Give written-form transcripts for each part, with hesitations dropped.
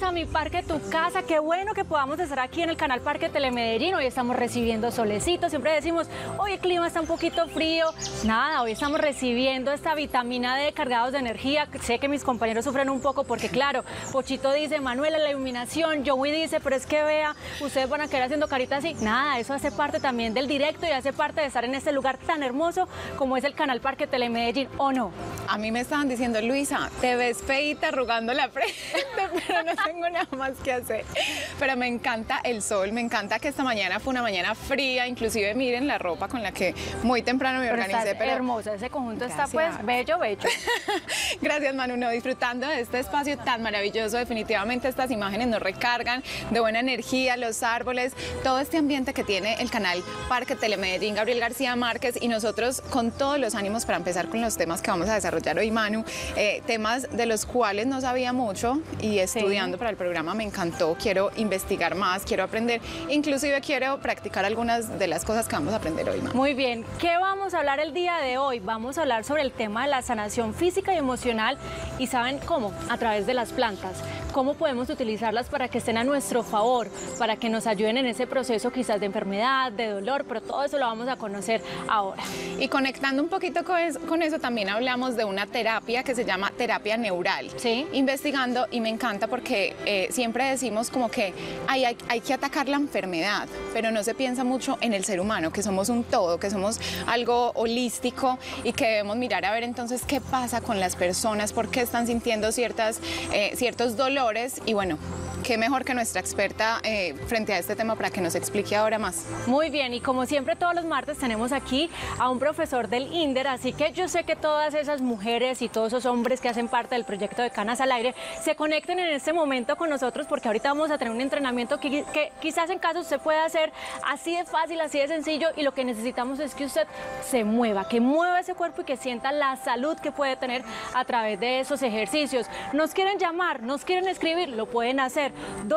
a Mi Parque Tu Casa. Qué bueno que podamos estar aquí en el canal Parque Telemedellín. Hoy estamos recibiendo solecito. Siempre decimos, hoy el clima está un poquito frío. Nada, hoy estamos recibiendo esta vitamina D cargados de energía. Sé que mis compañeros sufren un poco porque, claro, Pochito dice, Manuela, la iluminación. Joey dice, pero es que vea, ustedes van a quedar haciendo caritas así. Nada, eso hace parte también del directo y hace parte de estar en este lugar tan hermoso como es el canal Parque Telemedellín, ¿o no? A mí me estaban diciendo, Luisa, te ves feíta arrugando la frente, pero no tengo nada más que hacer. Pero me encanta el sol, me encanta que esta mañana fue una mañana fría, inclusive miren la ropa con la que muy temprano me organicé. Pero hermosa, ese conjunto gracias. Está pues bello, bello. Gracias, Manu, no, disfrutando de este espacio tan maravilloso. Definitivamente estas imágenes nos recargan de buena energía, los árboles, todo este ambiente que tiene el canal Parque Telemedellín, Gabriel García Márquez, y nosotros con todos los ánimos para empezar con los temas que vamos a desarrollar hoy, Manu, temas de los cuales no sabía mucho y estudiando para el programa me encantó. Quiero investigar más, quiero aprender, inclusive quiero practicar algunas de las cosas que vamos a aprender hoy, Manu. Muy bien, ¿qué vamos a hablar el día de hoy? Vamos a hablar sobre el tema de la sanación física y emocional y ¿saben cómo? A través de las plantas. ¿Cómo podemos utilizarlas para que estén a nuestro favor, para que nos ayuden en ese proceso quizás de enfermedad, de dolor, pero todo eso lo vamos a conocer ahora. Y conectando un poquito con eso, también hablamos de una terapia que se llama terapia neural. Sí. Investigando, y me encanta porque siempre decimos como que hay que atacar la enfermedad, pero no se piensa mucho en el ser humano, que somos un todo, que somos algo holístico y que debemos mirar a ver entonces qué pasa con las personas, por qué están sintiendo ciertos dolores, y bueno, qué mejor que nuestra experta frente a este tema para que nos explique ahora más. Muy bien, y como siempre todos los martes tenemos aquí a un profesor del INDER, así que yo sé que todas esas mujeres y todos esos hombres que hacen parte del proyecto de Canas al Aire se conecten en este momento con nosotros, porque ahorita vamos a tener un entrenamiento que quizás en caso usted pueda hacer así de fácil, así de sencillo, y lo que necesitamos es que usted se mueva, que mueva ese cuerpo y que sienta la salud que puede tener a través de esos ejercicios. Nos quieren llamar, nos quieren escribir, lo pueden hacer.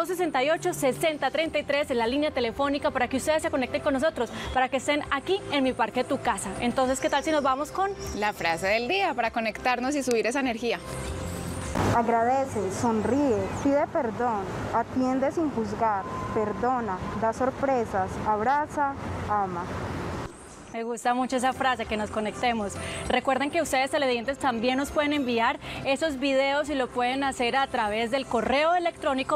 268-6033 en la línea telefónica para que ustedes se conecten con nosotros, para que estén aquí en Mi Parque Tu Casa. Entonces, ¿qué tal si nos vamos con la frase del día para conectarnos y subir esa energía? Agradece, sonríe, pide perdón, atiende sin juzgar, perdona, da sorpresas, abraza, ama. Me gusta mucho esa frase, que nos conectemos. Recuerden que ustedes televidentes también nos pueden enviar esos videos y lo pueden hacer a través del correo electrónico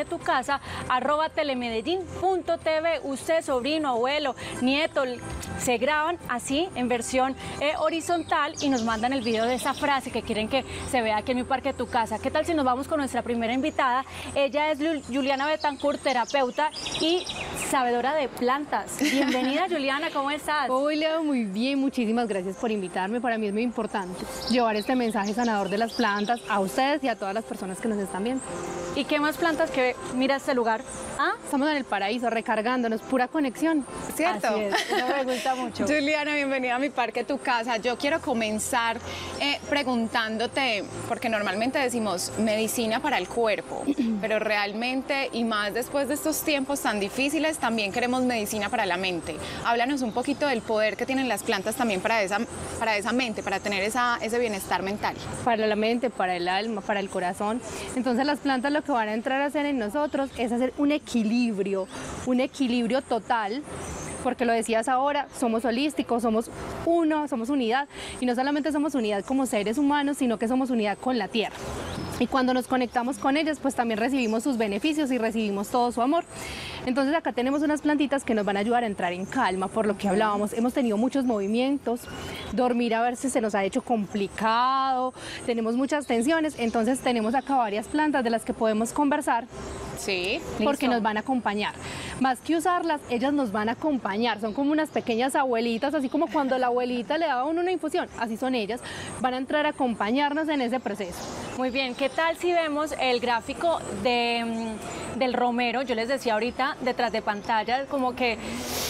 miparquetucasa@telemedellin.tv. Usted, sobrino, abuelo, nieto, se graban así en versión horizontal y nos mandan el video de esa frase que quieren que se vea aquí en Mi Parque Tu Casa. ¿Qué tal si nos vamos con nuestra primera invitada? Ella es Juliana Betancourt, terapeuta y sabedora de plantas. Bienvenida, Juliana, ¿cómo estás? Hola, muy bien, muchísimas gracias por invitarme. Para mí es muy importante llevar este mensaje sanador de las plantas a ustedes y a todas las personas que nos están viendo. ¿Y qué más plantas que mira este lugar? Ah, estamos en el paraíso, recargándonos, pura conexión. ¿Cierto? Así es, eso me gusta mucho. Juliana, bienvenida a Mi Parque Tu Casa. Yo quiero comenzar preguntándote, porque normalmente decimos medicina para el cuerpo, pero realmente, y más después de estos tiempos tan difíciles, también queremos medicina para la mente. Háblanos un poquito del poder que tienen las plantas también para esa mente, para tener ese bienestar mental. Para la mente, para el alma, para el corazón. Entonces las plantas lo que van a entrar a hacer en nosotros es hacer un equilibrio total, porque lo decías ahora, somos holísticos, somos uno, somos unidad, y no solamente somos unidad como seres humanos, sino que somos unidad con la tierra. Y cuando nos conectamos con ellas, pues también recibimos sus beneficios y recibimos todo su amor. Entonces acá tenemos unas plantitas que nos van a ayudar a entrar en calma, por lo que hablábamos. Hemos tenido muchos movimientos, dormir a veces se nos ha hecho complicado, tenemos muchas tensiones, entonces tenemos acá varias plantas de las que podemos conversar. Sí, porque nos van a acompañar. Más que usarlas, ellas nos van a acompañar. Son como unas pequeñas abuelitas, así como cuando la abuelita le daba a uno una infusión. Así son ellas. Van a entrar a acompañarnos en ese proceso. Muy bien, ¿qué tal si vemos el gráfico del romero? Yo les decía ahorita, detrás de pantalla, como que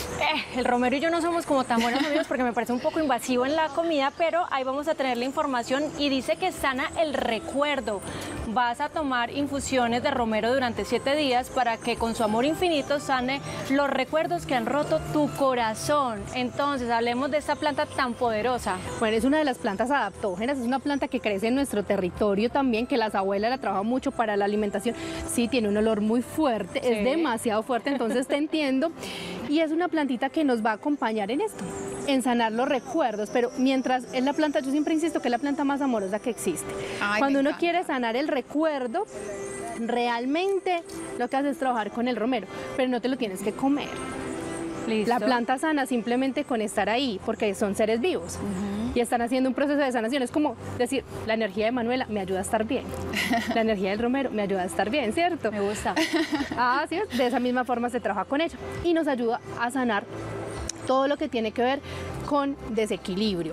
El romero y yo no somos como tan buenos amigos porque me parece un poco invasivo en la comida, pero ahí vamos a tener la información y dice que sana el recuerdo. Vas a tomar infusiones de romero durante 7 días para que con su amor infinito sane los recuerdos que han roto tu corazón. Entonces, hablemos de esta planta tan poderosa. Bueno, es una de las plantas adaptógenas, es una planta que crece en nuestro territorio también, que las abuelas la trabajan mucho para la alimentación. Sí, tiene un olor muy fuerte, Sí. es demasiado fuerte, entonces te entiendo. Y es una plantita que nos va a acompañar en esto, en sanar los recuerdos, pero mientras es la planta, yo siempre insisto que es la planta más amorosa que existe. Ay, Cuando me uno encanta. quiere sanar el recuerdo, realmente lo que haces es trabajar con el romero, pero no te lo tienes que comer. Listo. La planta sana simplemente con estar ahí, porque son seres vivos y están haciendo un proceso de sanación. Es como decir, la energía de Manuela me ayuda a estar bien, la energía del romero me ayuda a estar bien, ¿cierto? Me gusta. Así es, de esa misma forma se trabaja con ella y nos ayuda a sanar todo lo que tiene que ver con desequilibrio.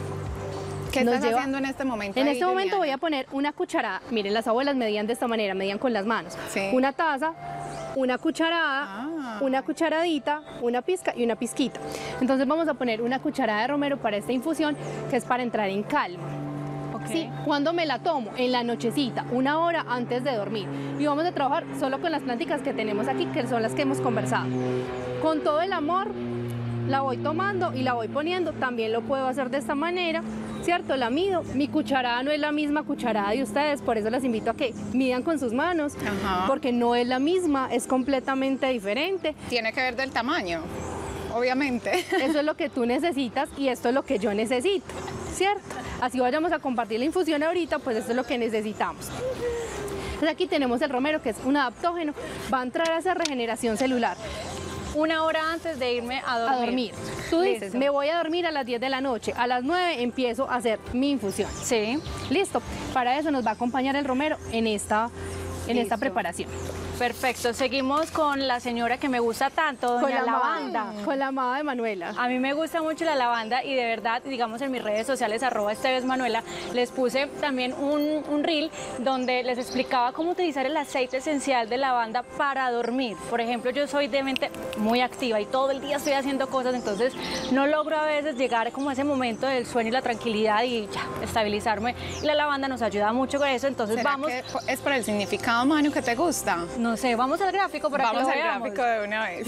¿Qué Nos estás lleva- haciendo en este momento? En ahí, este momento voy Juliana? a poner una cucharada, miren, las abuelas medían de esta manera, medían con las manos, Sí. una taza, una cucharada, Ah. una cucharadita, una pizca y una pizquita. Entonces vamos a poner una cucharada de romero para esta infusión, que es para entrar en calma. Ok. Sí, ¿cuándo me la tomo? En la nochecita, 1 hora antes de dormir. Y vamos a trabajar solo con las plantitas que tenemos aquí, que son las que hemos conversado. Con todo el amor la voy tomando y la voy poniendo. También lo puedo hacer de esta manera, ¿cierto? La mido. Mi cucharada no es la misma cucharada de ustedes, por eso las invito a que midan con sus manos, Ajá. porque no es la misma, es completamente diferente. Tiene que ver del tamaño, obviamente. Eso es lo que tú necesitas y esto es lo que yo necesito, ¿cierto? Así vayamos a compartir la infusión ahorita, pues esto es lo que necesitamos. Entonces aquí tenemos el romero, que es un adaptógeno, va a entrar a esa regeneración celular. 1 hora antes de irme a dormir. A dormir. Tú dices, Listo. me voy a dormir a las 10 de la noche, a las 9 empiezo a hacer mi infusión. Sí. Listo, para eso nos va a acompañar el romero en esta Listo. preparación. Perfecto. Seguimos con la señora que me gusta tanto, doña Lavanda. Con la amada de Manuela. A mí me gusta mucho la lavanda y de verdad, digamos en mis redes sociales, @estevesmanuela, les puse también un reel donde les explicaba cómo utilizar el aceite esencial de lavanda para dormir. Por ejemplo, yo soy de mente muy activa y todo el día estoy haciendo cosas, entonces no logro a veces llegar como a ese momento del sueño y la tranquilidad y ya, estabilizarme. Y la lavanda nos ayuda mucho con eso, entonces ¿Será vamos, que es por el significado, Manu, que te gusta? no sé, vamos al gráfico para Vamos que lo al veamos. gráfico de una vez.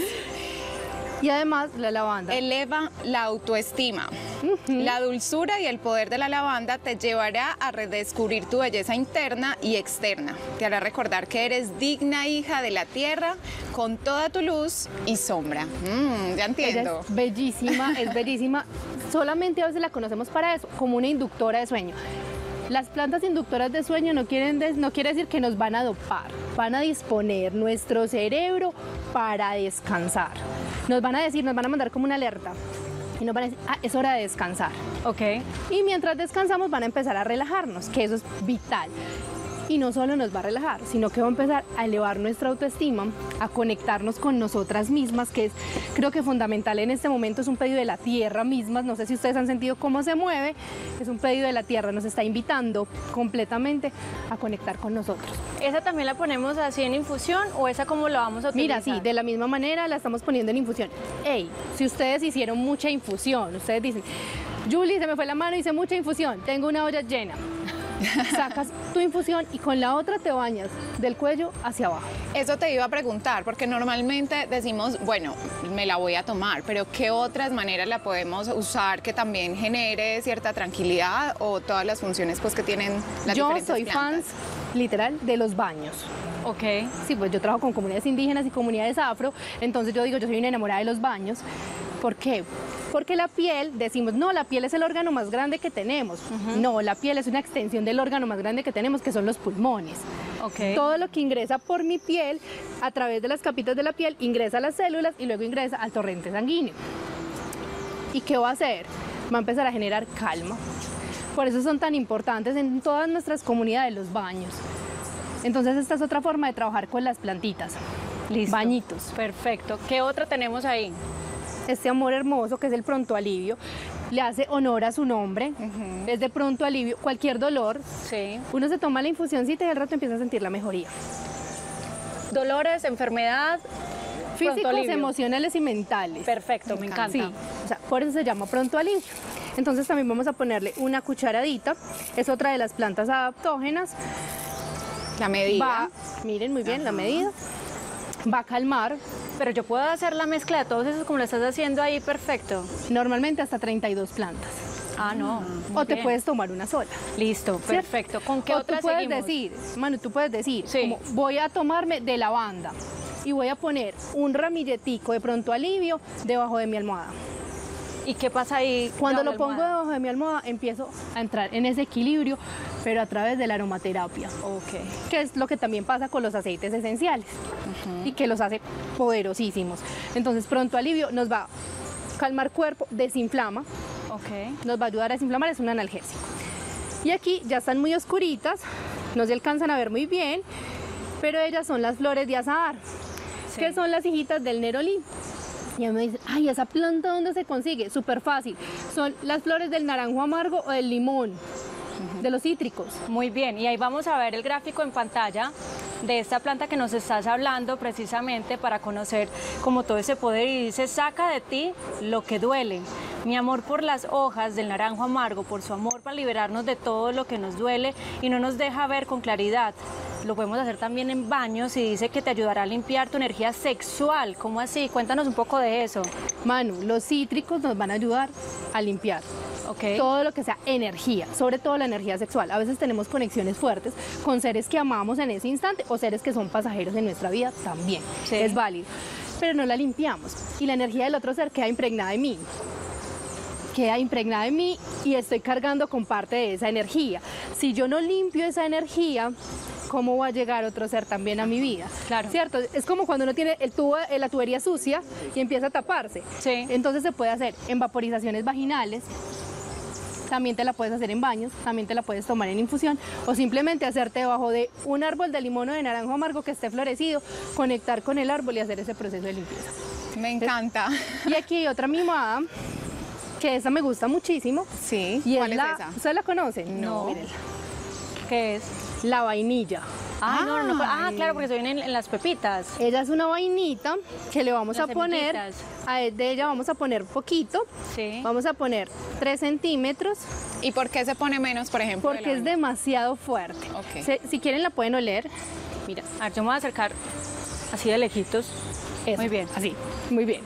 Y además la lavanda. Eleva la autoestima. La dulzura y el poder de la lavanda te llevará a redescubrir tu belleza interna y externa. Te hará recordar que eres digna hija de la tierra con toda tu luz y sombra. Ya Ella entiendo. es bellísima, es bellísima. Solamente a veces la conocemos para eso, como una inductora de sueño. Las plantas inductoras de sueño no quiere decir que nos van a dopar, van a disponer nuestro cerebro para descansar. Nos van a decir, nos van a mandar como una alerta y nos van a decir, es hora de descansar. Ok. Y mientras descansamos van a empezar a relajarnos, que eso es vital. Y no solo nos va a relajar, sino que va a empezar a elevar nuestra autoestima, a conectarnos con nosotras mismas, que es, creo que fundamental en este momento, es un pedido de la tierra misma. No sé si ustedes han sentido cómo se mueve, es un pedido de la tierra, nos está invitando completamente a conectar con nosotros. ¿Esa también la ponemos así en infusión o esa cómo la vamos a utilizar? Mira, sí, de la misma manera la estamos poniendo en infusión. Ey, si ustedes hicieron mucha infusión, ustedes dicen, Julie, se me fue la mano, hice mucha infusión, tengo una olla llena. Sacas tu infusión y con la otra te bañas del cuello hacia abajo. Eso te iba a preguntar, porque normalmente decimos, bueno, me la voy a tomar, pero ¿qué otras maneras la podemos usar que también genere cierta tranquilidad o todas las funciones pues que tienen las Yo diferentes soy plantas? fans, literal, de los baños. Ok. Sí, pues yo trabajo con comunidades indígenas y comunidades afro, entonces yo digo, yo soy una enamorada de los baños. ¿Por qué? Porque la piel, decimos, no, la piel es el órgano más grande que tenemos. No, la piel es una extensión del órgano más grande que tenemos, que son los pulmones. Ok. Todo lo que ingresa por mi piel, a través de las capitas de la piel, ingresa a las células y luego ingresa al torrente sanguíneo. ¿Y qué va a hacer? Va a empezar a generar calma. Por eso son tan importantes en todas nuestras comunidades los baños. Entonces esta es otra forma de trabajar con las plantitas. Listo. Bañitos. Perfecto. ¿Qué otra tenemos ahí? Este amor hermoso que es el pronto alivio, le hace honor a su nombre, es de pronto alivio, cualquier dolor, Sí. uno se toma la infusioncita y al rato empieza a sentir la mejoría. Dolores, enfermedad. Físicos, alivio. emocionales y mentales. Perfecto, me encanta. Sí, o sea, por eso se llama pronto alivio. Entonces también vamos a ponerle una cucharadita, es otra de las plantas adaptógenas. La medida. Va, miren muy bien la medida, va a calmar Pero yo puedo hacer la mezcla de todos esos como lo estás haciendo ahí, perfecto. normalmente hasta 32 plantas. Ah, no. O te bien. puedes tomar una sola. Listo, perfecto. ¿Con qué O tú otra puedes seguimos? decir, Manu, tú puedes decir, Sí. como, voy a tomarme de lavanda y voy a poner un ramilletico de pronto alivio debajo de mi almohada. ¿Y qué pasa ahí? Cuando debajo lo de la pongo almohada? debajo de mi almohada, empiezo a entrar en ese equilibrio, pero a través de la aromaterapia, Ok. que es lo que también pasa con los aceites esenciales y que los hace poderosísimos. Entonces, pronto alivio nos va a calmar cuerpo, desinflama, Ok. nos va a ayudar a desinflamar, es un analgésico. Y aquí ya están muy oscuritas, no se alcanzan a ver muy bien, pero ellas son las flores de azahar, Sí. que son las hijitas del nerolí. Y a mí me dicen, ay, ¿esa planta dónde se consigue? Súper fácil. Son las flores del naranjo amargo o del limón, de los cítricos. Muy bien, y ahí vamos a ver el gráfico en pantalla de esta planta que nos estás hablando precisamente para conocer como todo ese poder y dice, saca de ti lo que duele. Mi amor por las hojas del naranjo amargo, por su amor para liberarnos de todo lo que nos duele y no nos deja ver con claridad. Lo podemos hacer también en baños y dice que te ayudará a limpiar tu energía sexual. ¿Cómo así? Cuéntanos un poco de eso. Manu, los cítricos nos van a ayudar a limpiar. Ok. Todo lo que sea energía, sobre todo la energía sexual. A veces tenemos conexiones fuertes con seres que amamos en ese instante o seres que son pasajeros en nuestra vida también. Sí. Es válido. Pero no la limpiamos y la energía del otro ser queda impregnada de mí. Queda impregnada de mí y estoy cargando con parte de esa energía. Si yo no limpio esa energía, ¿cómo va a llegar otro ser también a mi vida? Claro. ¿Cierto? Es como cuando uno tiene el tubo, la tubería sucia y empieza a taparse. Sí. Entonces se puede hacer en vaporizaciones vaginales, también te la puedes hacer en baños, también te la puedes tomar en infusión o simplemente hacerte debajo de un árbol de limón o de naranjo amargo que esté florecido, conectar con el árbol y hacer ese proceso de limpieza. Me encanta. Y aquí hay otra mimada, que esa me gusta muchísimo. Sí. Y ¿Cuál es la, esa? ¿Ustedes la conocen? No. Mírenla. ¿Qué es? La vainilla. Ah, no, no, Ay. claro, porque se vienen en las pepitas. Ella es una vainita que le vamos Las a poner, semillitas. de ella vamos a poner poquito, Sí. vamos a poner 3 centímetros, ¿Y por qué se pone menos, por ejemplo? de porque la es demasiado fuerte. Ok. Si quieren la pueden oler. Mira, a ver, yo me voy a acercar así de lejitos. Eso, Muy bien. así, muy bien.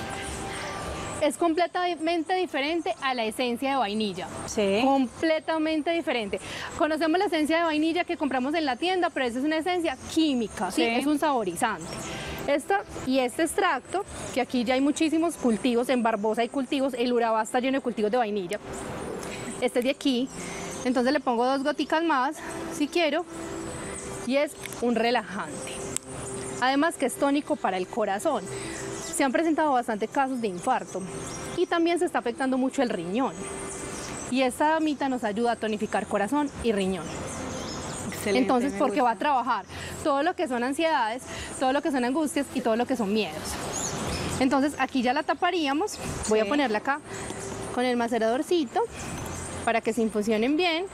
Es completamente diferente a la esencia de vainilla. Sí. Completamente diferente. Conocemos la esencia de vainilla que compramos en la tienda, pero esa es una esencia química, ¿sí? Sí. Es un saborizante. Este extracto, que aquí ya hay muchísimos cultivos, en Barbosa hay cultivos, el Urabá está lleno de cultivos de vainilla. Este es de aquí, entonces le pongo 2 goticas más, si quiero, y es un relajante. Además que es tónico para el corazón. Se han presentado bastantes casos de infarto y también se está afectando mucho el riñón. Y esta damita nos ayuda a tonificar corazón y riñón. Excelente, Entonces, me porque gusta. va a trabajar todo lo que son ansiedades, todo lo que son angustias y todo lo que son miedos. Entonces, aquí ya la taparíamos. Voy a Sí. ponerla acá con el maceradorcito para que se infusionen bien.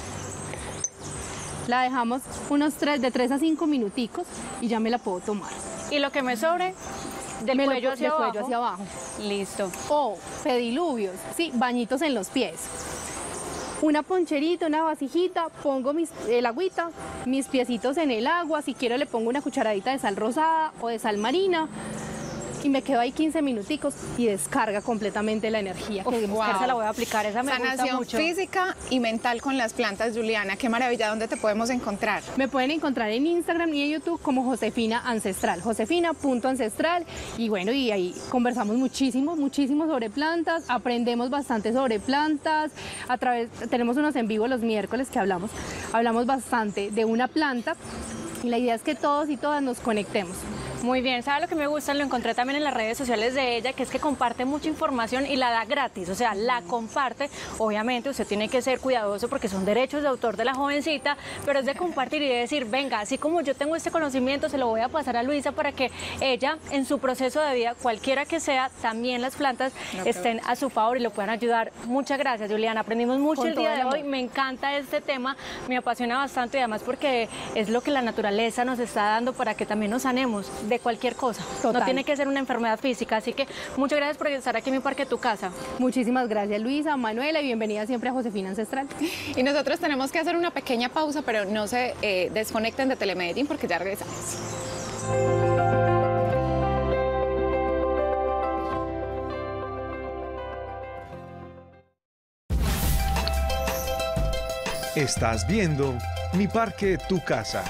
La dejamos de 3 a 5 minuticos y ya me la puedo tomar. Y lo que me sobre, del Me lo cuello po- hacia del abajo. cuello hacia abajo. Listo. O pediluvios, sí, bañitos en los pies. Una poncherita, una vasijita, pongo el agüita, mis piecitos en el agua, si quiero le pongo una cucharadita de sal rosada o de sal marina y me quedo ahí 15 minuticos y descarga completamente la energía. Uf, que hemos wow. esa la voy a aplicar, esa me gusta Sanación mucho. física y mental con las plantas, Juliana. Qué maravilla. ¿Dónde te podemos encontrar? Me pueden encontrar en Instagram y en YouTube como Josefina Ancestral, josefina.ancestral. Y bueno, y ahí conversamos muchísimo sobre plantas, aprendemos bastante sobre plantas. Tenemos unos en vivo los miércoles que hablamos bastante de una planta y la idea es que todos y todas nos conectemos. Muy bien, ¿sabe lo que me gusta? Lo encontré también en las redes sociales de ella, que es que comparte mucha información y la da gratis, o sea, la comparte. Obviamente usted tiene que ser cuidadoso porque son derechos de autor de la jovencita, pero es de compartir y de decir, venga, así como yo tengo este conocimiento, se lo voy a pasar a Luisa para que ella, en su proceso de vida, cualquiera que sea, también las plantas estén a su favor y lo puedan ayudar. Muchas gracias, Juliana. Aprendimos mucho Con el todo día el de amor. hoy. Me encanta este tema, me apasiona bastante y además porque es lo que la naturaleza nos está dando para que también nos sanemos. de cualquier cosa. Total. No tiene que ser una enfermedad física. Así que muchas gracias por estar aquí en mi Parque Tu Casa. Muchísimas gracias, Luisa, Manuela, y bienvenida siempre a Josefina Ancestral. Y nosotros tenemos que hacer una pequeña pausa, pero no se desconecten de Telemedellín porque ya regresamos. Estás viendo Mi Parque Tu Casa.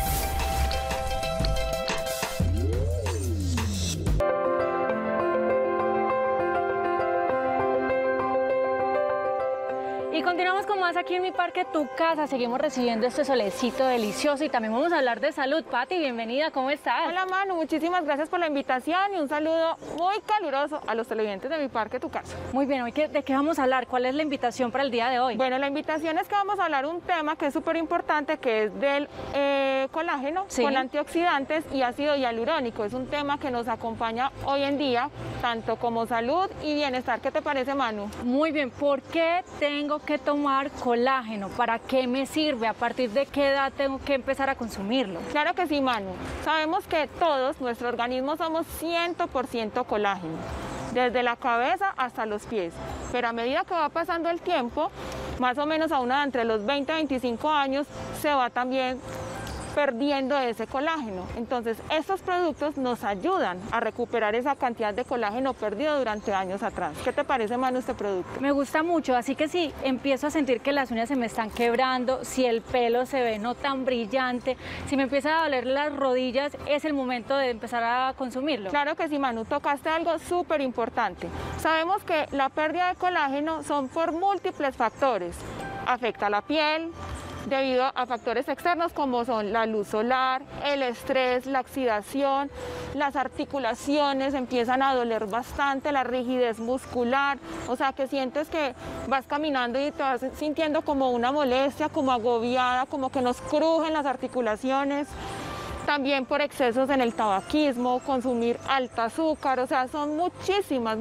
Y continuamos con más aquí en Mi Parque Tu Casa. Seguimos recibiendo este solecito delicioso y también vamos a hablar de salud. Pati, bienvenida, ¿cómo estás? Hola Manu, muchísimas gracias por la invitación y un saludo muy caluroso a los televidentes de Mi Parque Tu Casa. Muy bien, hoy ¿de qué vamos a hablar? ¿Cuál es la invitación para el día de hoy? Bueno, la invitación es que vamos a hablar un tema que es súper importante, que es del colágeno con antioxidantes y ácido hialurónico. Es un tema que nos acompaña hoy en día, tanto como salud y bienestar. ¿Qué te parece, Manu? Muy bien, ¿por qué tengo que tomar colágeno? ¿Para qué me sirve? ¿A partir de qué edad tengo que empezar a consumirlo? Claro que sí, Manu. Sabemos que todos, nuestro organismo, somos 100% colágeno, desde la cabeza hasta los pies. Pero a medida que va pasando el tiempo, más o menos a una edad entre los 20 y 25 años, se va también perdiendo ese colágeno. Entonces, estos productos nos ayudan a recuperar esa cantidad de colágeno perdido durante años atrás. ¿Qué te parece, Manu, este producto? Me gusta mucho, así que si empiezo a sentir que las uñas se me están quebrando, si el pelo se ve no tan brillante, si me empiezan a doler las rodillas, es el momento de empezar a consumirlo. Claro que sí, Manu, tocaste algo súper importante. Sabemos que la pérdida de colágeno son por múltiples factores. Afecta la piel, debido a factores externos como son la luz solar, el estrés, la oxidación, las articulaciones empiezan a doler bastante, la rigidez muscular, o sea que sientes que vas caminando y te vas sintiendo como una molestia, como agobiada, como que nos crujen las articulaciones. También por excesos en el tabaquismo, consumir alta azúcar, o sea, son muchísimas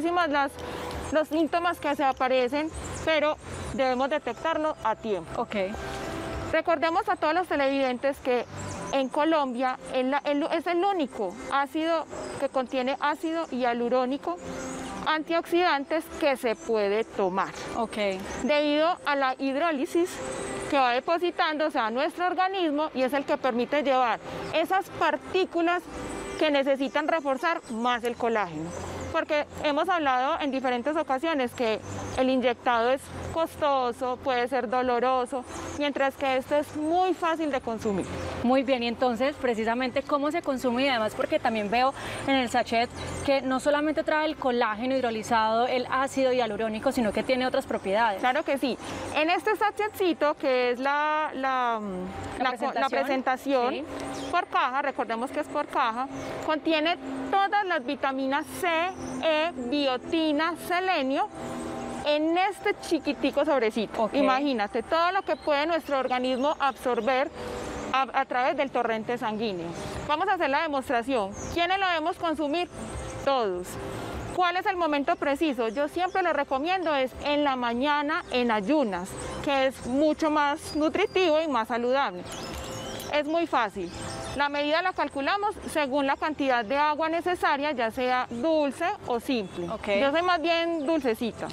los síntomas que se aparecen, pero debemos detectarlo a tiempo. Ok. Recordemos a todos los televidentes que en Colombia es el único ácido que contiene ácido hialurónico, antioxidantes que se puede tomar. Ok. Debido a la hidrólisis que va depositándose a nuestro organismo y es el que permite llevar esas partículas que necesitan reforzar más el colágeno. Porque hemos hablado en diferentes ocasiones que el inyectado es costoso, puede ser doloroso, mientras que esto es muy fácil de consumir. Muy bien, y entonces precisamente cómo se consume y además porque también veo en el sachet que no solamente trae el colágeno hidrolizado, el ácido hialurónico, sino que tiene otras propiedades. Claro que sí. En este sachetcito, que es la presentación sí, por caja, recordemos que es por caja, contiene todas las vitaminas C, E, biotina, selenio, en este chiquitico sobrecito. Okay. Imagínate todo lo que puede nuestro organismo absorber a través del torrente sanguíneo. Vamos a hacer la demostración. ¿Quiénes lo debemos consumir? Todos. ¿Cuál es el momento preciso? Yo siempre lo recomiendo es en la mañana en ayunas, que es mucho más nutritivo y más saludable. Es muy fácil. La medida la calculamos según la cantidad de agua necesaria, ya sea dulce o simple. Okay. Yo soy más bien dulcecita.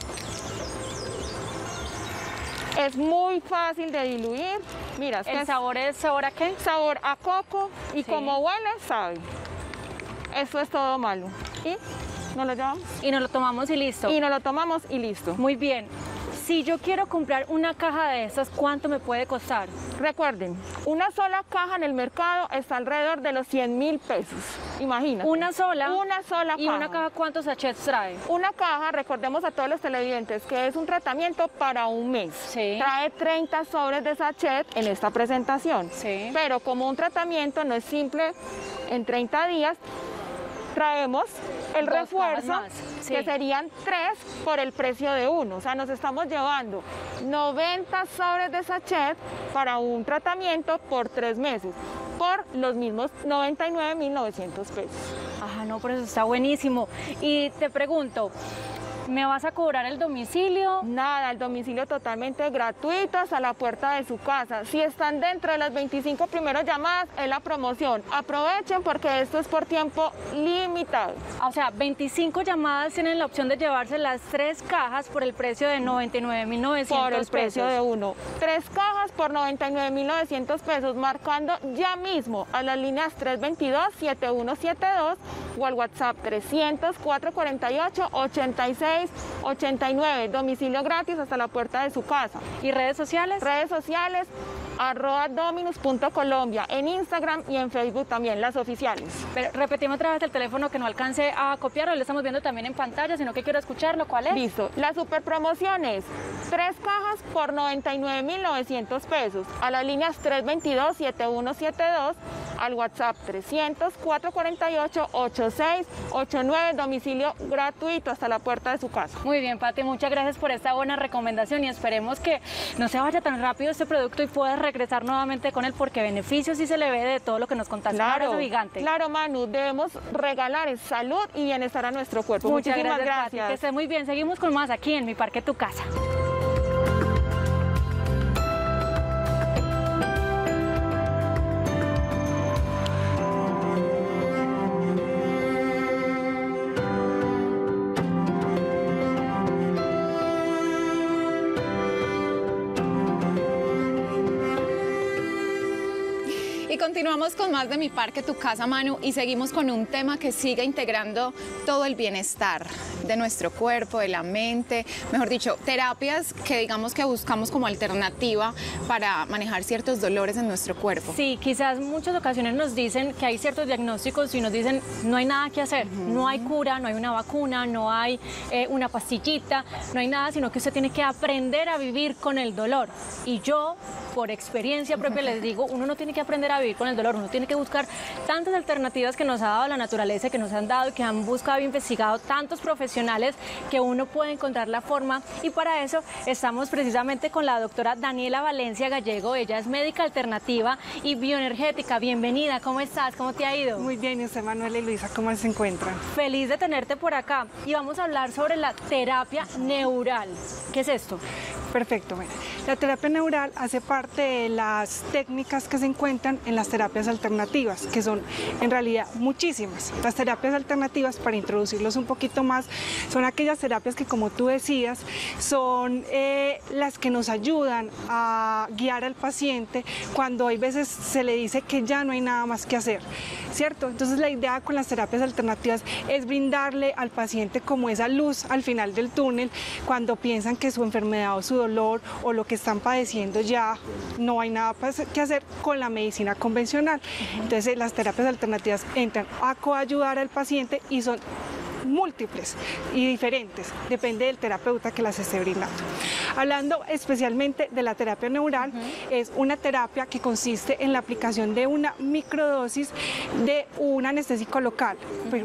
Es muy fácil de diluir. Mira, ¿El sabor es sabor a qué? Sabor a coco y Sí. como huele, sabe. Eso es todo malo. ¿Y nos lo llevamos? Y nos lo tomamos y listo. Y nos lo tomamos y listo. Muy bien. Si yo quiero comprar una caja de estas, ¿cuánto me puede costar? Recuerden, una sola caja en el mercado está alrededor de los 100.000 pesos. Imagínate. ¿Una sola? Una sola ¿Y caja. una caja cuántos sachets trae? Una caja, recordemos a todos los televidentes, que es un tratamiento para un mes. Sí. Trae 30 sobres de sachet en esta presentación. Sí. Pero como un tratamiento no es simple, en 30 días traemos el Dos refuerzo, cajas más, sí. que serían 3 por el precio de uno. O sea, nos estamos llevando 90 sobres de sachet para un tratamiento por 3 meses, por los mismos 99.900 pesos. Ajá, no, por eso está buenísimo. Y te pregunto, ¿Me vas a cobrar el domicilio? Nada, el domicilio totalmente gratuito hasta la puerta de su casa. Si están dentro de las 25 primeras llamadas, es la promoción. Aprovechen porque esto es por tiempo limitado. O sea, 25 llamadas tienen la opción de llevarse las 3 cajas por el precio de 99.900 pesos. Por el precio de uno. 3 cajas por 99.900 pesos, marcando ya mismo a las líneas 322-7172 o al WhatsApp 300-448-8689. Domicilio gratis hasta la puerta de su casa. ¿Y redes sociales? Redes sociales, @dominus.colombia, en Instagram y en Facebook también, las oficiales. Pero repetimos otra vez el teléfono que no alcance a copiarlo, lo estamos viendo también en pantalla, sino que quiero escucharlo. ¿Cuál es? Listo. La super promoción es 3 cajas por 99.900 pesos. A las líneas 322-7172, al WhatsApp 300-448-8689, domicilio gratuito hasta la puerta de su casa. Muy bien, Pati, muchas gracias por esta buena recomendación y esperemos que no se vaya tan rápido este producto y puedas regresar nuevamente con él, porque beneficios sí se le ve de todo lo que nos contaste. Claro, gigante. Claro, Manu, debemos regalar salud y bienestar a nuestro cuerpo. Muchas Muchísimas gracias, Pati, que estés muy bien. Seguimos con más aquí en Mi Parque Tu Casa. Y continuamos con más de Mi Parque Tu Casa, Manu, y seguimos con un tema que sigue integrando todo el bienestar de nuestro cuerpo, de la mente, mejor dicho, terapias que digamos que buscamos como alternativa para manejar ciertos dolores en nuestro cuerpo. Sí, quizás muchas ocasiones nos dicen que hay ciertos diagnósticos y nos dicen no hay nada que hacer, no hay cura, no hay una vacuna, no hay una pastillita, no hay nada, sino que usted tiene que aprender a vivir con el dolor. Y yo, por experiencia propia, les digo, uno no tiene que aprender a vivir con el dolor, uno tiene que buscar tantas alternativas que nos ha dado la naturaleza, que nos han dado y que han buscado e investigado tantos profesionales, que uno puede encontrar la forma, y para eso estamos precisamente con la doctora Daniela Valencia Gallego. Ella es médica alternativa y bioenergética. Bienvenida, ¿cómo estás? ¿Cómo te ha ido? Muy bien, y usted, Manuela y Luisa, ¿cómo se encuentran? Feliz de tenerte por acá y vamos a hablar sobre la terapia neural. ¿Qué es esto? Perfecto, mira. La terapia neural hace parte de las técnicas que se encuentran en las terapias alternativas, que son en realidad muchísimas. Las terapias alternativas, para introducirlos un poquito más, son aquellas terapias que, como tú decías, son las que nos ayudan a guiar al paciente cuando hay veces se le dice que ya no hay nada más que hacer, ¿cierto? Entonces la idea con las terapias alternativas es brindarle al paciente como esa luz al final del túnel cuando piensan que su enfermedad o su dolor o lo que están padeciendo ya no hay nada que hacer con la medicina convencional. Entonces las terapias alternativas entran a coayudar al paciente y son múltiples y diferentes, depende del terapeuta que las esté brindando. Hablando especialmente de la terapia neural, es una terapia que consiste en la aplicación de una microdosis de un anestésico local.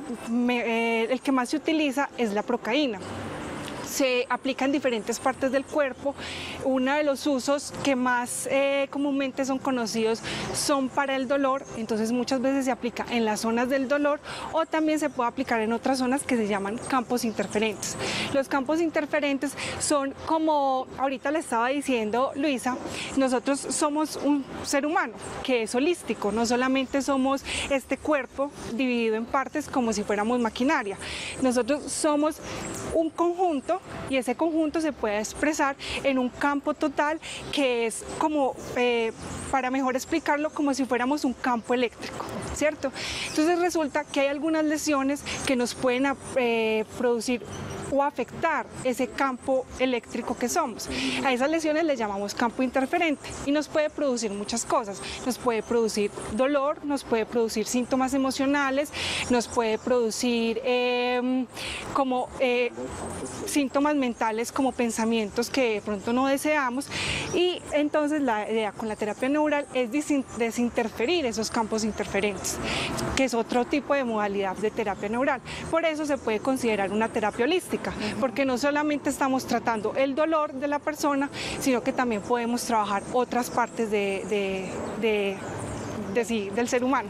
El que más se utiliza es la procaína. Se aplica en diferentes partes del cuerpo. Uno de los usos que más comúnmente son conocidos son para el dolor, entonces muchas veces se aplica en las zonas del dolor o también se puede aplicar en otras zonas que se llaman campos interferentes. Los campos interferentes son como ahorita le estaba diciendo Luisa, nosotros somos un ser humano que es holístico, no solamente somos este cuerpo dividido en partes como si fuéramos maquinaria, nosotros somos un conjunto y ese conjunto se puede expresar en un campo total que es como, para mejor explicarlo, como si fuéramos un campo eléctrico, ¿cierto? Entonces resulta que hay algunas lesiones que nos pueden producir o afectar ese campo eléctrico que somos. A esas lesiones le llamamos campo interferente y nos puede producir muchas cosas. Nos puede producir dolor, nos puede producir síntomas emocionales, nos puede producir síntomas mentales como pensamientos que de pronto no deseamos, y entonces la idea con la terapia neural es desinterferir esos campos interferentes, que es otro tipo de modalidad de terapia neural. Por eso se puede considerar una terapia holística, porque no solamente estamos tratando el dolor de la persona, sino que también podemos trabajar otras partes del ser humano.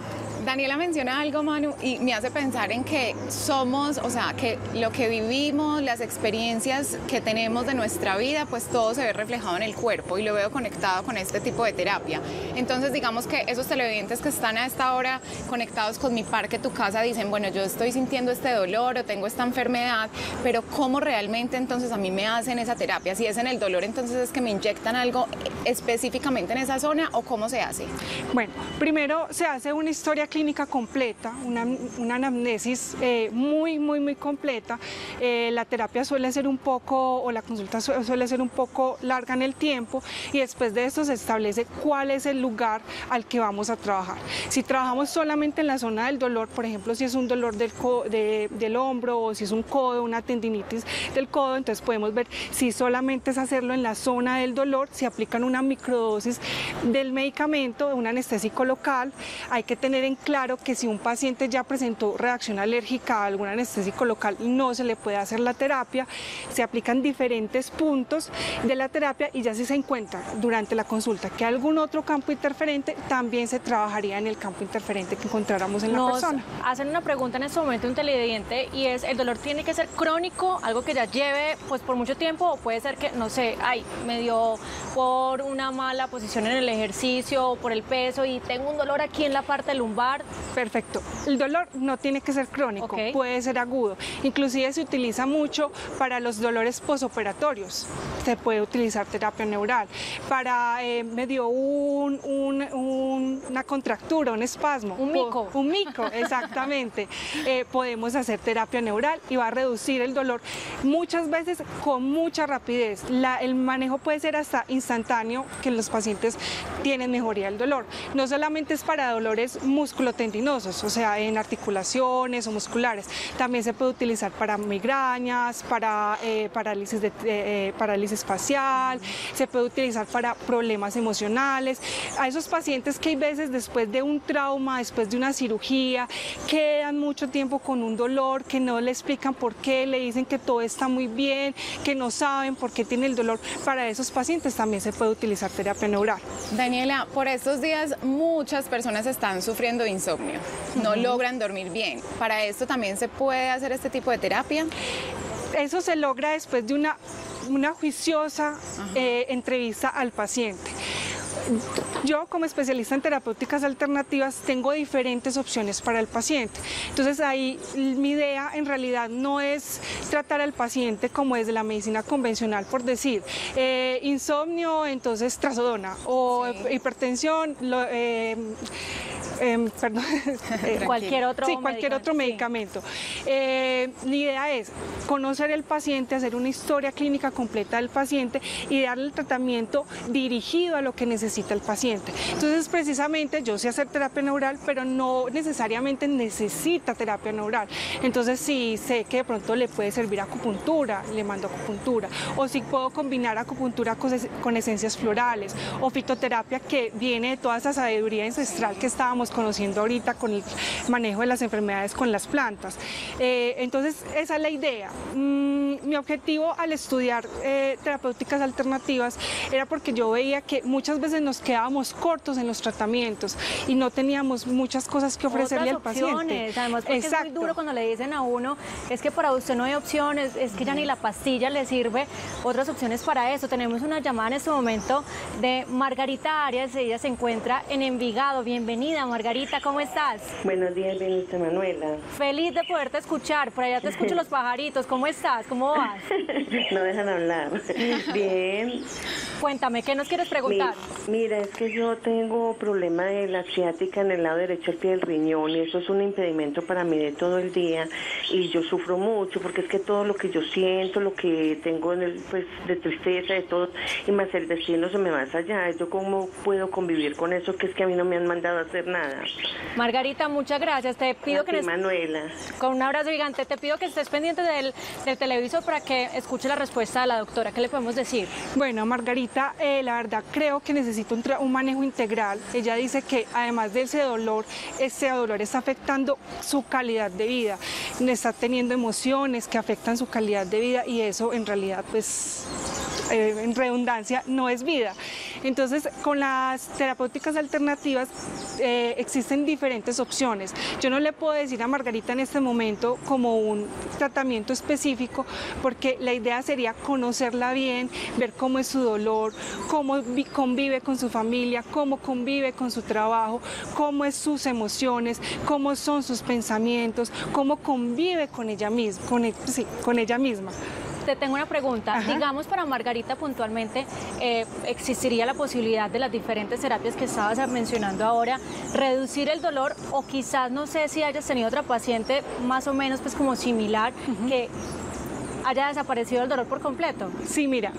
Daniela menciona algo, Manu, y me hace pensar en que somos, o sea, que lo que vivimos, las experiencias que tenemos de nuestra vida, pues todo se ve reflejado en el cuerpo y lo veo conectado con este tipo de terapia. Entonces, digamos que esos televidentes que están a esta hora conectados con Mi Parque Tu Casa dicen, bueno, yo estoy sintiendo este dolor o tengo esta enfermedad, pero ¿cómo realmente entonces a mí me hacen esa terapia? Si es en el dolor, entonces es que me inyectan algo específicamente en esa zona, ¿o cómo se hace? Bueno, primero se hace una historia clínica completa, una anamnesis muy completa. La terapia suele ser un poco, o la consulta suele ser un poco larga en el tiempo, y después de esto se establece cuál es el lugar al que vamos a trabajar. Si trabajamos solamente en la zona del dolor, por ejemplo, si es un dolor del hombro, o si es un codo, una tendinitis del codo, entonces podemos ver si solamente es hacerlo en la zona del dolor, si aplican una microdosis del medicamento, un anestésico local. Hay que tener en claro que si un paciente ya presentó reacción alérgica a algún anestésico local, no se le puede hacer la terapia. Se aplican diferentes puntos de la terapia, y ya si se encuentra durante la consulta que algún otro campo interferente, también se trabajaría en el campo interferente que encontráramos en la persona. Hacen una pregunta en este momento un televidente, y es: ¿el dolor tiene que ser crónico, algo que ya lleve pues por mucho tiempo, o puede ser que, no sé, me dio por una mala posición en el ejercicio o por el peso y tengo un dolor aquí en la parte lumbar? Perfecto. El dolor no tiene que ser crónico, puede ser agudo. Inclusive se utiliza mucho para los dolores posoperatorios. Se puede utilizar terapia neural. Para me dio una contractura, un espasmo. Un mico. Un mico, exactamente. Podemos hacer terapia neural y va a reducir el dolor muchas veces con mucha rapidez. El manejo puede ser hasta instantáneo, que los pacientes tienen mejoría del dolor. No solamente es para dolores musculotendinosos, o sea, en articulaciones o musculares. También se puede utilizar para migrañas, para parálisis facial, se puede utilizar para problemas emocionales. A esos pacientes que hay veces después de un trauma, después de una cirugía, quedan mucho tiempo con un dolor, que no le explican por qué, le dicen que todo está muy bien, que no saben por qué tiene el dolor. Para esos pacientes también se puede utilizar terapia neural. Daniela, por estos días muchas personas están sufriendo de insomnio, no logran dormir bien. ¿Para esto también se puede hacer este tipo de terapia? Eso se logra después de una juiciosa entrevista al paciente. Yo, como especialista en terapéuticas alternativas, tengo diferentes opciones para el paciente. Entonces ahí mi idea en realidad no es tratar al paciente como es de la medicina convencional, por decir insomnio, entonces trazodona, o hipertensión, perdón, cualquier otro medicamento. La idea es conocer el paciente, hacer una historia clínica completa del paciente y darle el tratamiento dirigido a lo que necesita el paciente. Entonces, precisamente, yo sé hacer terapia neural, pero no necesariamente necesita terapia neural. Entonces, si sé que de pronto le puede servir acupuntura, le mando acupuntura, o si puedo combinar acupuntura con esencias florales, o fitoterapia, que viene de toda esa sabiduría ancestral que estábamos conociendo ahorita con el manejo de las enfermedades con las plantas. Entonces, esa es la idea. Mi objetivo al estudiar terapéuticas alternativas era porque yo veía que muchas veces nos quedábamos cortos en los tratamientos y no teníamos muchas cosas que ofrecerle al paciente. Además, porque es muy duro cuando le dicen a uno, es que para usted no hay opciones, es que ya ni la pastilla le sirve. Otras opciones para eso. Tenemos una llamada en este momento de Margarita Arias, ella se encuentra en Envigado. Bienvenida, Margarita, ¿cómo estás? Buenos días, Benita Manuela. Feliz de poderte escuchar, por allá te escucho los pajaritos. ¿Cómo estás? ¿Cómo vas? No dejan hablar. Bien. Cuéntame, ¿qué nos quieres preguntar? Mira, es que yo tengo problema de la ciática en el lado derecho del pie del riñón, y eso es un impedimento para mí de todo el día, y yo sufro mucho porque es que todo lo que yo siento, lo que tengo pues de tristeza, de todo, y más el destino se me va hacia allá. ¿Yo cómo puedo convivir con eso, que es que a mí no me han mandado a hacer nada? Margarita, muchas gracias. Te pido que Manuela. Con un abrazo gigante, te pido que estés pendiente del televisor para que escuche la respuesta de la doctora. ¿Qué le podemos decir? Bueno, Margarita, la verdad creo que necesito un manejo integral. Ella dice que además de ese dolor está afectando su calidad de vida, está teniendo emociones que afectan su calidad de vida, y eso en realidad, pues, en redundancia, no es vida. Entonces, con las terapéuticas alternativas, existen diferentes opciones. Yo no le puedo decir a Margarita en este momento como un tratamiento específico, porque la idea sería conocerla bien, ver cómo es su dolor, cómo convive con su familia, cómo convive con su trabajo, cómo es sus emociones, cómo son sus pensamientos, cómo convive con ella misma, con ella misma. Te tengo una pregunta. Ajá. Digamos, para Margarita puntualmente, ¿existiría la posibilidad de las diferentes terapias que estabas mencionando ahora, reducir el dolor, o quizás, no sé si hayas tenido otra paciente más o menos pues como similar, que haya desaparecido el dolor por completo? Sí, mira,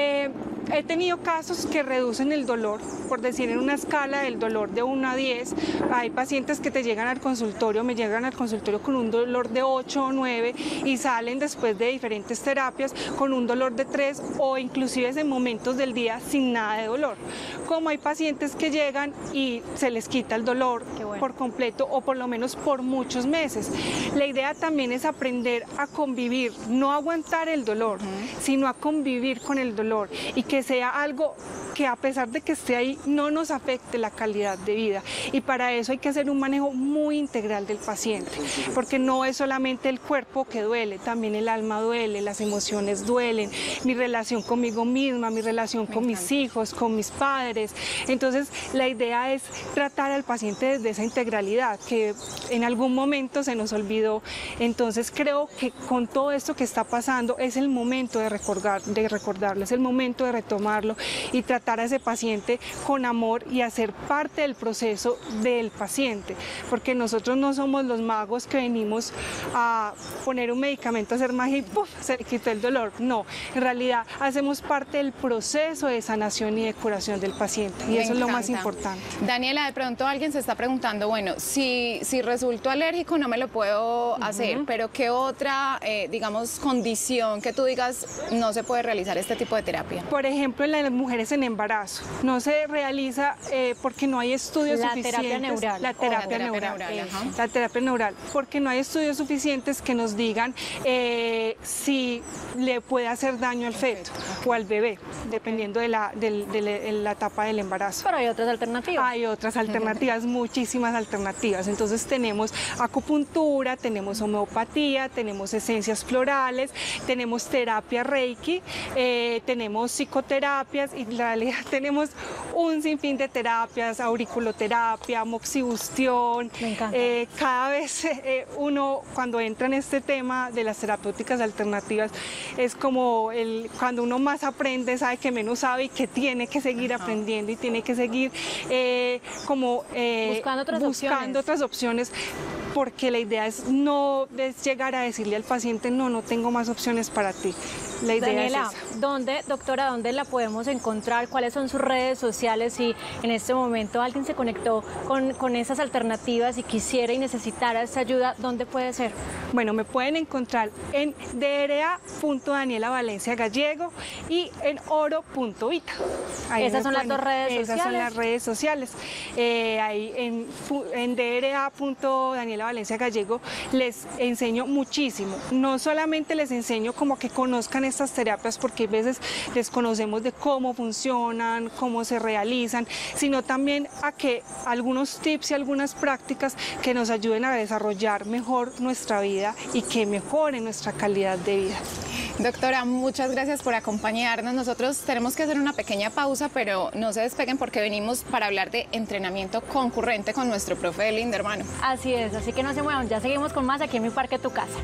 he tenido casos que reducen el dolor, por decir en una escala del dolor de 1 a 10, hay pacientes que te llegan al consultorio, me llegan al consultorio con un dolor de 8 o 9 y salen después de diferentes terapias con un dolor de 3 o inclusive en momentos del día sin nada de dolor. Como hay pacientes que llegan y se les quita el dolor por completo o por lo menos por muchos meses. La idea también es aprender a convivir, no aguantar el dolor, sino a convivir con el dolor y que sea algo que a pesar de que esté ahí no nos afecte la calidad de vida, y para eso hay que hacer un manejo muy integral del paciente, porque no es solamente el cuerpo que duele, también el alma duele, las emociones duelen, mi relación conmigo misma, mi relación con mis hijos, con mis padres. Entonces la idea es tratar al paciente desde esa integralidad que en algún momento se nos olvidó. Entonces creo que con todo esto que está pasando es el momento de recordarlo, es el momento de retomarlo y tratar a ese paciente con amor y hacer parte del proceso del paciente, porque nosotros no somos los magos que venimos a poner un medicamento, a hacer magia y ¡puf!, se le quitó el dolor. No, en realidad hacemos parte del proceso de sanación y de curación del paciente, y eso es lo más importante. Daniela, de pronto alguien se está preguntando, bueno, si resulto alérgico no me lo puedo hacer, pero ¿qué otra, digamos, condición que tú digas no se puede realizar este tipo de terapia? Por ejemplo, en las mujeres en embarazo no se realiza porque no hay estudios suficientes. Terapia neural. La terapia neural. La terapia neural, porque no hay estudios suficientes que nos digan si le puede hacer daño al feto o al bebé, dependiendo de la etapa del embarazo. Pero hay otras alternativas. Hay otras alternativas, muchísimas alternativas. Entonces tenemos acupuntura, tenemos homeopatía, tenemos esencias florales, tenemos terapia Reiki, tenemos psicoterapias, y en realidad tenemos un sinfín de terapias, auriculoterapia, moxibustión. Me encanta. Cada vez uno cuando entra en este tema de las terapéuticas alternativas es como cuando uno más aprende sabe que menos sabe y que tiene que seguir aprendiendo y tiene que seguir buscando otras opciones, porque la idea es no llegar a decirle al paciente no tengo más opciones para ti. La idea Daniela, es esa. Doctora, ¿dónde la podemos encontrar? ¿Cuáles son sus redes sociales? Si en este momento alguien se conectó con esas alternativas y quisiera y necesitara esta ayuda, ¿dónde puede ser? Bueno, me pueden encontrar en dra.daniela.valencia-gallego y en oro.vita. Esas son las dos redes sociales. Esas son las redes sociales. Ahí en dra.daniela.valencia-gallego les enseño muchísimo. No solamente les enseño como que conozcan estas terapias, porque a veces desconocemos de cómo funcionan, cómo se realizan, sino también a que algunos tips y algunas prácticas que nos ayuden a desarrollar mejor nuestra vida y que mejoren nuestra calidad de vida. Doctora, muchas gracias por acompañarnos. Nosotros tenemos que hacer una pequeña pausa, pero no se despeguen porque venimos para hablar de entrenamiento concurrente con nuestro profe Linderman. Así es, así que no se muevan, ya seguimos con más aquí en Mi Parque Tu Casa.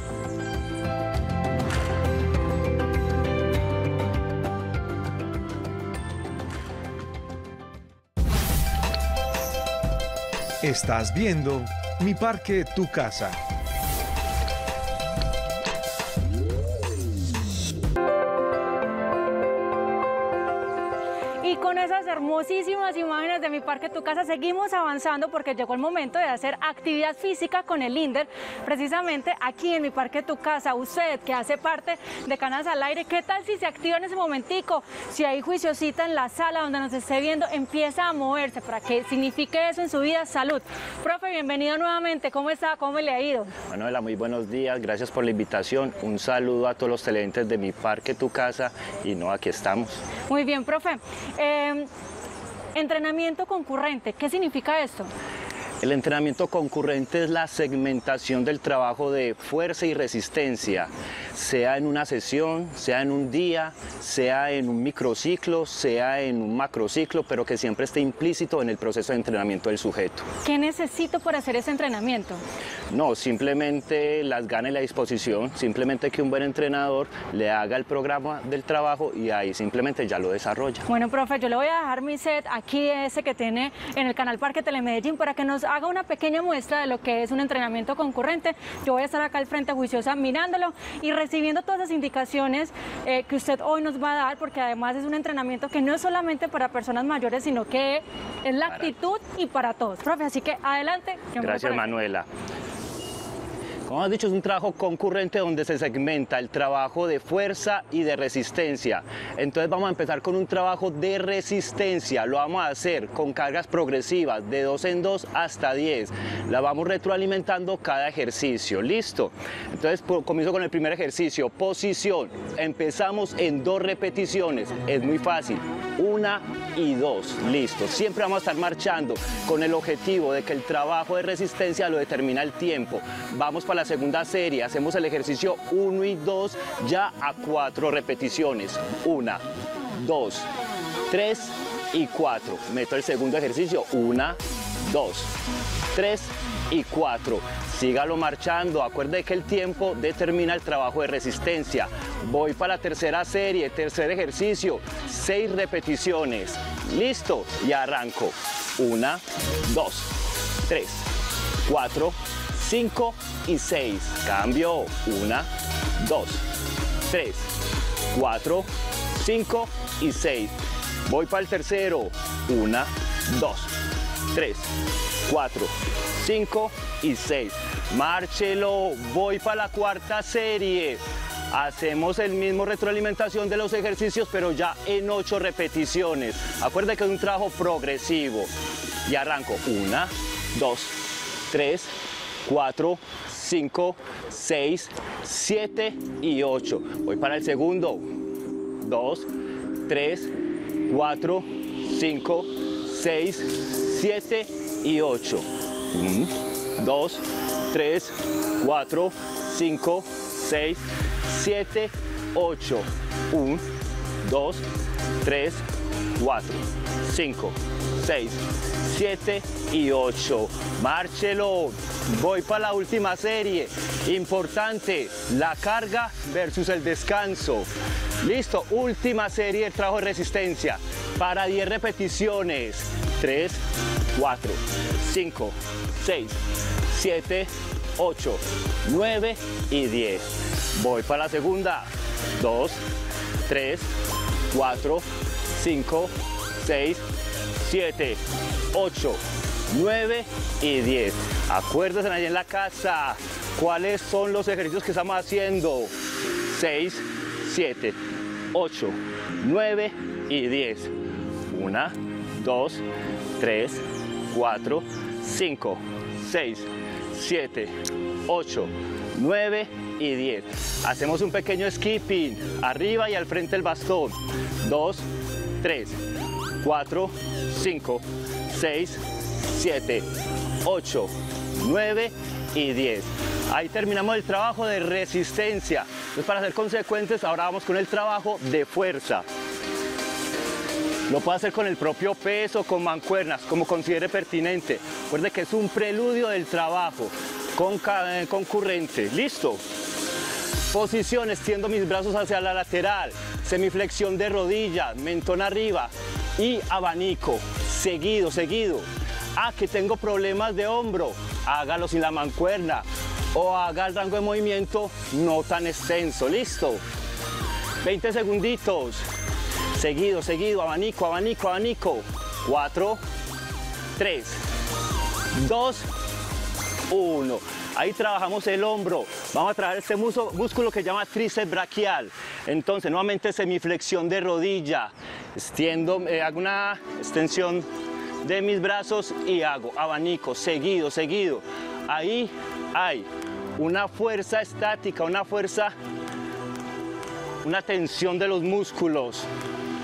Estás viendo Mi Parque Tu Casa. Y con esas hermosísimas imágenes de Mi Parque Tu Casa seguimos avanzando, porque llegó el momento de hacer actividad física con el Linder, precisamente aquí en Mi Parque Tu Casa. Usted que hace parte de Canas al Aire, ¿qué tal si se activa en ese momentico? Si hay juiciosita en la sala donde nos esté viendo, empieza a moverse para que signifique eso en su vida. Salud. Profe, bienvenido nuevamente. ¿Cómo está? ¿Cómo le ha ido? Manuela, muy buenos días. Gracias por la invitación. Un saludo a todos los televidentes de Mi Parque Tu Casa. Y no, aquí estamos. Muy bien, profe. Entrenamiento concurrente, ¿qué significa esto? El entrenamiento concurrente es la segmentación del trabajo de fuerza y resistencia, sea en una sesión, sea en un día, sea en un microciclo, sea en un macrociclo, pero que siempre esté implícito en el proceso de entrenamiento del sujeto. ¿Qué necesito para hacer ese entrenamiento? No, simplemente las ganas y la disposición, simplemente que un buen entrenador le haga el programa del trabajo y ahí simplemente ya lo desarrolla. Bueno, profe, yo le voy a dejar mi set aquí, ese que tiene en el canal Parque Telemedellín, para que nos haga una pequeña muestra de lo que es un entrenamiento concurrente. Yo voy a estar acá al frente juiciosa mirándolo y recibiendo todas las indicaciones que usted hoy nos va a dar, porque además es un entrenamiento que no es solamente para personas mayores, sino que es la actitud y para todos. Profe, así que adelante. Gracias, Manuela. Como has dicho, es un trabajo concurrente donde se segmenta el trabajo de fuerza y de resistencia. Entonces vamos a empezar con un trabajo de resistencia. Lo vamos a hacer con cargas progresivas de 2 en 2 hasta 10. La vamos retroalimentando cada ejercicio. ¿Listo? Entonces comienzo con el primer ejercicio. Posición. Empezamos en 2 repeticiones. Es muy fácil. 1 y 2. Listo. Siempre vamos a estar marchando con el objetivo de que el trabajo de resistencia lo determina el tiempo. Vamos para la segunda serie, hacemos el ejercicio 1 y 2 ya a 4 repeticiones. 1, 2, 3 y 4. Meto el segundo ejercicio. 1, 2, 3 y 4. Sígalo marchando. Acuerde que el tiempo determina el trabajo de resistencia. Voy para la tercera serie, tercer ejercicio. 6 repeticiones. Listo. Y arranco. 1, 2, 3, 4, 5 y 6. Cambio. 1, 2, 3, 4, 5 y 6. Voy para el tercero. 1, 2, 3, 4, 5 y 6. Márchelo. Voy para la cuarta serie. Hacemos el mismo retroalimentación de los ejercicios, pero ya en 8 repeticiones. Acuerde que es un trabajo progresivo. Y arranco. 1, 2, 3, 4, 5, 6, 7 y 8. Voy para el segundo. 2, 3, 4, 5, 6, 7 y 8. 1, 2, 3, 4, 5, 6, 7, 8. 1, 2, 3, 4, 5, 6, 7 y 8. Márchelo. Voy para la última serie. Importante, la carga versus el descanso. Listo, última serie del trabajo de resistencia. Para 10 repeticiones. 3, 4, 5, 6, 7, 8, 9 y 10. Voy para la segunda. 2, 3, 4, 5, 6, 7, 8, 9 y 10. Acuérdense ahí en la casa cuáles son los ejercicios que estamos haciendo. 6, 7, 8, 9 y 10. 1, 2, 3, 4, 5, 6, 7, 8, 9 y 10. Hacemos un pequeño skipping, arriba y al frente del bastón. 2, 3, 4, 5, 6, 7, 8, 9 y 10. Ahí terminamos el trabajo de resistencia. Entonces, para ser consecuentes, ahora vamos con el trabajo de fuerza. Lo puede hacer con el propio peso, con mancuernas, como considere pertinente. Recuerde que es un preludio del trabajo concurrente. ¿Listo? Posición, extiendo mis brazos hacia la lateral. Semiflexión de rodilla, mentón arriba y abanico. Seguido, seguido. Ah, que tengo problemas de hombro. Hágalo sin la mancuerna. O haga el rango de movimiento no tan extenso. ¿Listo? 20 segunditos. Seguido, seguido, abanico, abanico, abanico. 4, 3, 2, 1. Ahí trabajamos el hombro. Vamos a trabajar este músculo que se llama tríceps braquial. Entonces, nuevamente semiflexión de rodilla. Extiendo, hago una extensión de mis brazos y hago abanico, seguido, seguido. Ahí hay una fuerza estática, una tensión de los músculos.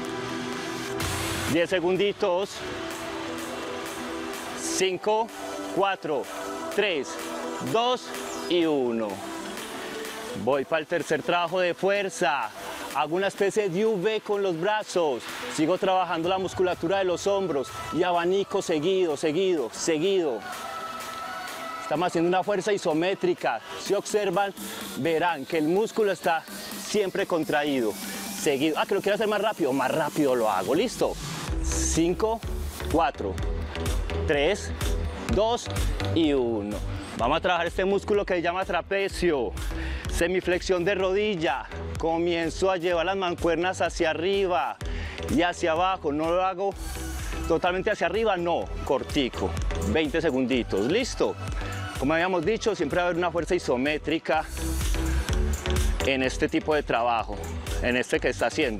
10 segunditos. 5, 4, 3, 2 y 1. Voy para el tercer trabajo de fuerza. Hago una especie de V con los brazos. Sigo trabajando la musculatura de los hombros y abanico seguido, seguido, seguido. Estamos haciendo una fuerza isométrica. Si observan, verán que el músculo está siempre contraído. Seguido. Que lo quiero hacer más rápido lo hago. ¿Listo? 5, 4, 3, 2 y 1. Vamos a trabajar este músculo que se llama trapecio. Semiflexión de rodilla. Comienzo a llevar las mancuernas hacia arriba y hacia abajo. No lo hago totalmente hacia arriba, no, cortico. 20 segunditos. ¿Listo? Como habíamos dicho, siempre va a haber una fuerza isométrica en este tipo de trabajo, en este que está haciendo.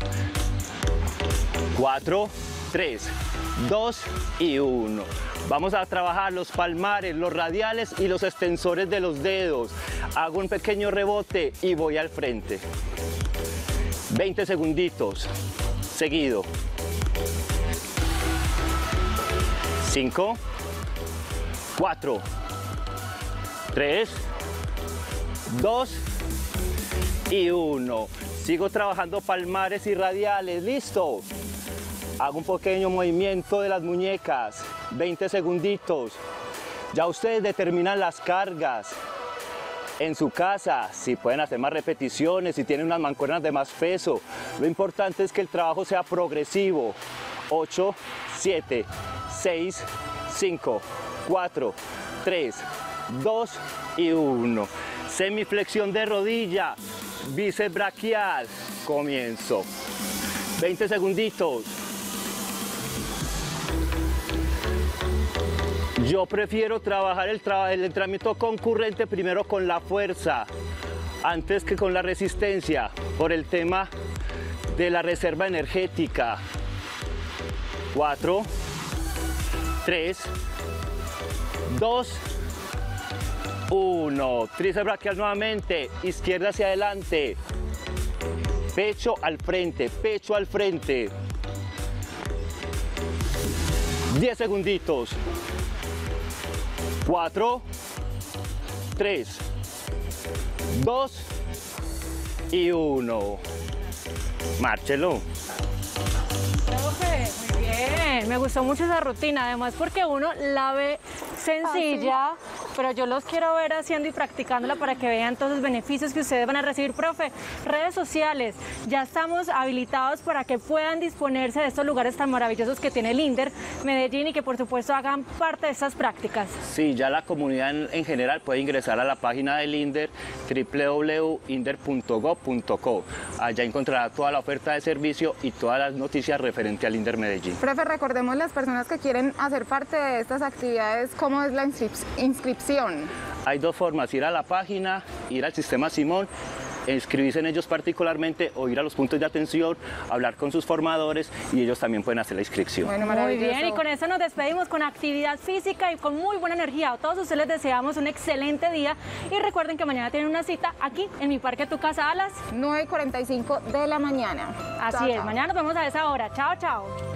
4, 3, 2 y 1. Vamos a trabajar los palmares, los radiales y los extensores de los dedos. Hago un pequeño rebote y voy al frente. 20 segunditos, seguido. 5, 4, 3, 2 y 1. Sigo trabajando palmares y radiales. ¿Listo? Hago un pequeño movimiento de las muñecas. 20 segunditos. Ya ustedes determinan las cargas en su casa, si pueden hacer más repeticiones, si tienen unas mancuernas de más peso. Lo importante es que el trabajo sea progresivo. 8, 7, 6, 5, 4, 3, 2 y 1. Semiflexión de rodilla, bíceps braquial. Comienzo. 20 segunditos. Yo prefiero trabajar el entrenamiento concurrente primero con la fuerza, antes que con la resistencia, por el tema de la reserva energética. 4, 3, 2, 1. Tríceps braquial nuevamente, izquierda hacia adelante. Pecho al frente, pecho al frente. 10 segunditos. 4, 3, 2 y 1. Márchelo. Profe, muy bien. Me gustó mucho esa rutina, además porque uno la ve sencilla, pero yo los quiero ver haciendo y practicándola para que vean todos los beneficios que ustedes van a recibir. Profe, redes sociales, ya estamos habilitados para que puedan disponerse de estos lugares tan maravillosos que tiene el INDER Medellín y que por supuesto hagan parte de estas prácticas. Sí, ya la comunidad en general puede ingresar a la página del INDER, www.inder.gov.co. Allá encontrará toda la oferta de servicio y todas las noticias referentes al INDER Medellín. Profe, recordemos las personas que quieren hacer parte de estas actividades, ¿cómo es la inscripción? Hay dos formas, ir a la página, ir al sistema Simón, inscribirse en ellos particularmente o ir a los puntos de atención, hablar con sus formadores y ellos también pueden hacer la inscripción. Bueno, muy bien, y con eso nos despedimos con actividad física y con muy buena energía. A todos ustedes les deseamos un excelente día y recuerden que mañana tienen una cita aquí en Mi Parque Tu Casa a las 9:45 de la mañana. Así es, mañana nos vemos a esa hora. Chao, chao.